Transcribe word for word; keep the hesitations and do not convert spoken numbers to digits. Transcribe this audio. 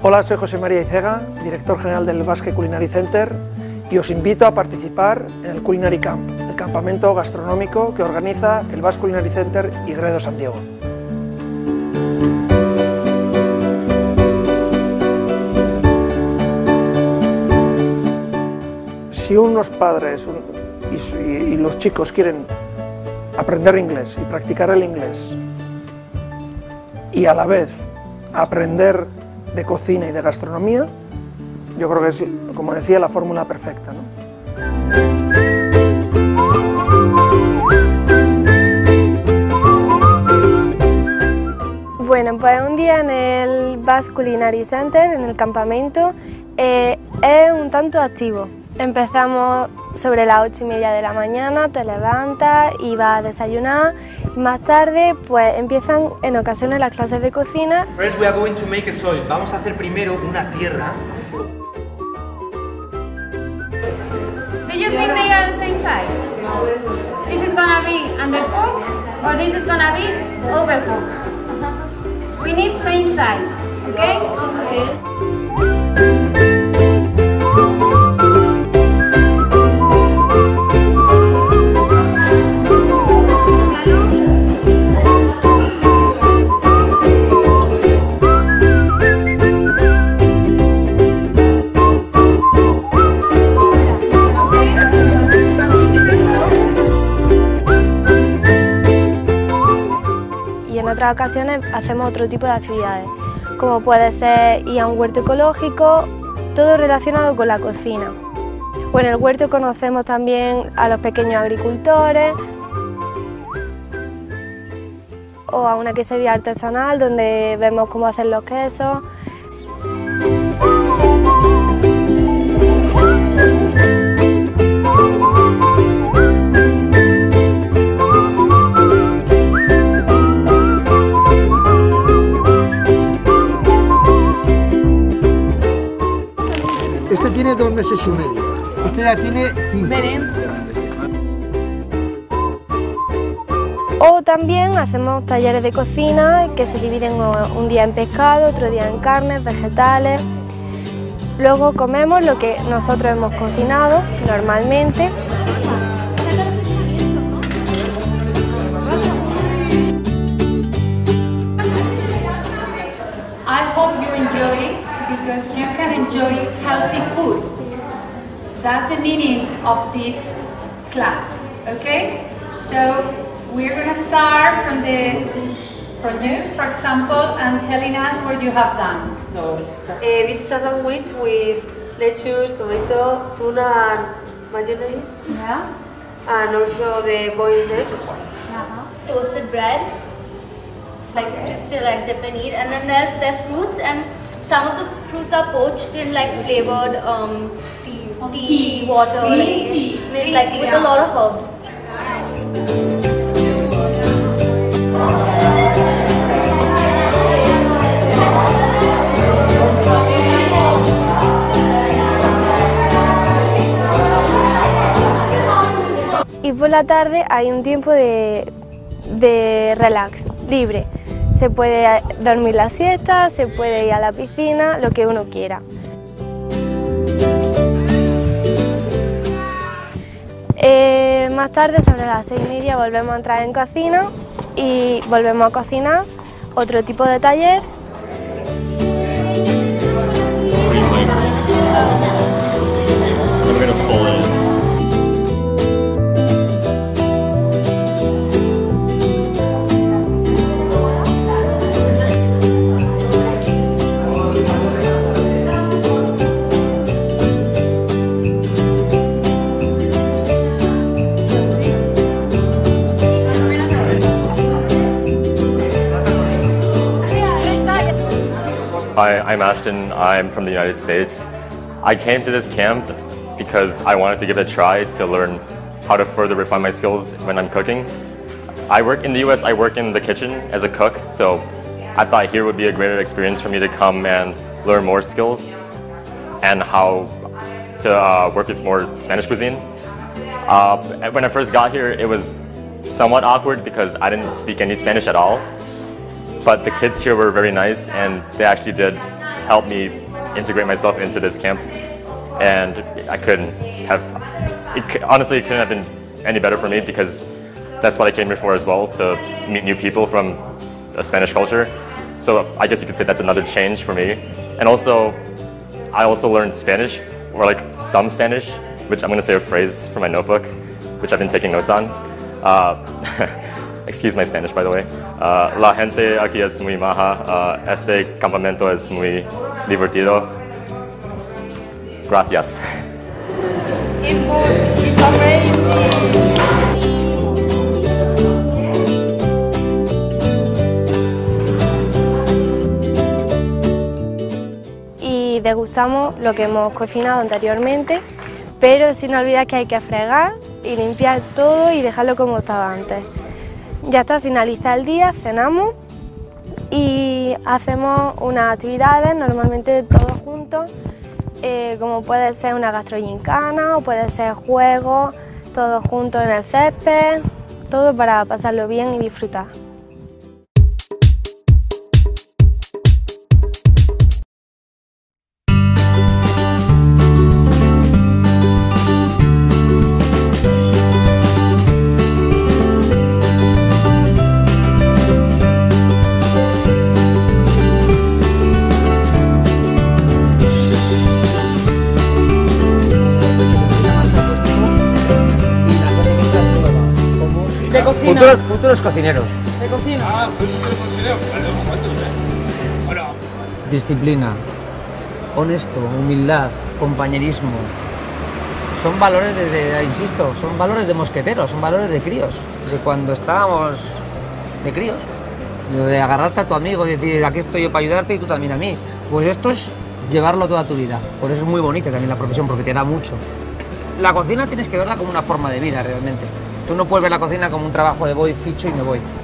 Hola, soy José María Icega, director general del Basque Culinary Center, y os invito a participar en el Culinary Camp, el campamento gastronómico que organiza el Basque Culinary Center y Gredo San Diego. Si unos padres y, y los chicos quieren aprender inglés y practicar el inglés y a la vez aprender de cocina y de gastronomía, yo creo que es, como decía, la fórmula perfecta, ¿no? Bueno, pues un día en el Basque Culinary Center, en el campamento, eh, es un tanto activo. Empezamos sobre las ocho y media de la mañana, te levantas y vas a desayunar. Más tarde, pues empiezan en ocasiones las clases de cocina. First we are going to make a soil. Vamos a hacer primero una tierra. Do you think they are the same size? This is gonna be undercooked or this is gonna be overcooked. We need same size, okay? Okay. En otras ocasiones hacemos otro tipo de actividades, como puede ser ir a un huerto ecológico, todo relacionado con la cocina. O en el huerto conocemos también a los pequeños agricultores, o a una quesería artesanal donde vemos cómo hacen los quesos. Este tiene dos meses y medio, este ya tiene cinco. O también hacemos talleres de cocina que se dividen un día en pescado, otro día en carnes, vegetales. Luego comemos lo que nosotros hemos cocinado normalmente. I hope you enjoy it because you can enjoy healthy food. That's the meaning of this class, okay? So we're gonna start from the from you, for example, and telling us what you have done. So uh, this is a sandwich with lettuce, tomato, tuna, and mayonnaise. Yeah. And also the boiled egg. Uh-huh. Toasted bread, like just to like dip and eat, and then there's the fruits, and some of the fruits are poached in like flavored um, tea, tea, tea, water, green like, tea, with, green like tea, with yeah. a lot of herbs. Y por la tarde hay un tiempo de, de relax, libre. Se puede dormir la siesta, se puede ir a la piscina, lo que uno quiera. Eh, más tarde, sobre las seis y media, volvemos a entrar en cocina y volvemos a cocinar, otro tipo de taller. Hi, I'm Ashton. I'm from the United States. I came to this camp because I wanted to give it a try to learn how to further refine my skills when I'm cooking. I work in the U S, I work in the kitchen as a cook, so I thought here would be a greater experience for me to come and learn more skills and how to uh, work with more Spanish cuisine. Uh, when I first got here, it was somewhat awkward because I didn't speak any Spanish at all. But the kids here were very nice and they actually did helped me integrate myself into this camp, and I couldn't have, it, honestly it couldn't have been any better for me because that's what I came here for as well, to meet new people from a Spanish culture. So I guess you could say that's another change for me. And also, I also learned Spanish, or like some Spanish, which I'm going to say a phrase from my notebook, which I've been taking notes on. Uh, excuse my Spanish, by the way. Uh, la gente aquí es muy maja. Uh, este campamento es muy divertido. Gracias. It's good. It's amazing. Y degustamos lo que hemos cocinado anteriormente, pero sin olvidar que hay que fregar y limpiar todo y dejarlo como estaba antes. Ya está, finaliza el día, cenamos y hacemos unas actividades, normalmente todos juntos, eh, como puede ser una gastrogincana o puede ser juegos, todos juntos en el césped, todo para pasarlo bien y disfrutar. Futuros, futuros cocineros. De cocina. Ah, futuros cocineros. Vale, ¿cuántos, eh? Bueno. Disciplina, honesto, humildad, compañerismo. Son valores de, de, insisto, son valores de mosqueteros, son valores de críos. De cuando estábamos de críos. De agarrarte a tu amigo y decir, aquí estoy yo para ayudarte y tú también a mí. Pues esto es llevarlo toda tu vida. Por eso es muy bonita también la profesión, porque te da mucho. La cocina tienes que verla como una forma de vida realmente. Tú no puedes ver la cocina como un trabajo de voy, ficho y me voy.